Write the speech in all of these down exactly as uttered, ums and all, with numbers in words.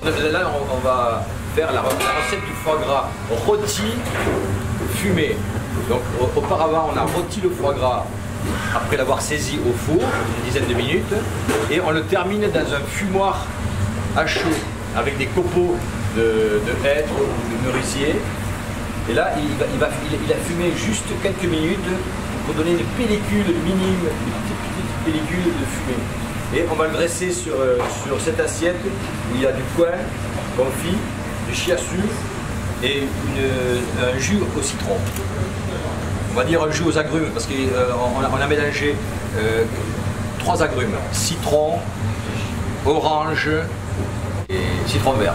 Là, on, on va faire la, la recette du foie gras rôti fumé. Donc auparavant, on a rôti le foie gras après l'avoir saisi au four, une dizaine de minutes, et on le termine dans un fumoir à chaud avec des copeaux de, de hêtre ou de merisier. Et là, il, va, il, va, il, il a fumé juste quelques minutes pour donner une pellicule minime, une petite, petite pellicule de fumée. Et on va le dresser sur, sur cette assiette où il y a du coin confit, du chiassu et une, un jus au citron. On va dire un jus aux agrumes parce qu'on euh, a, on a mélangé euh, trois agrumes, citron, orange et citron vert.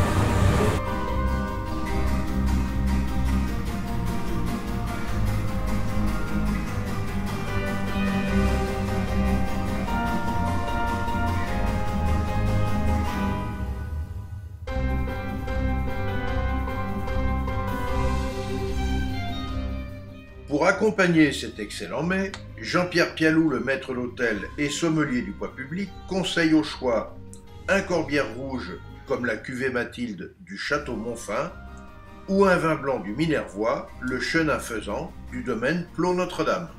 Pour accompagner cet excellent mets, Jean-Pierre Pialou, le maître d'hôtel et sommelier du poids public, conseille au choix un corbière rouge comme la cuvée Mathilde du Château Monfin ou un vin blanc du Minervois, le Chenin Faisant du domaine Plot Notre-Dame.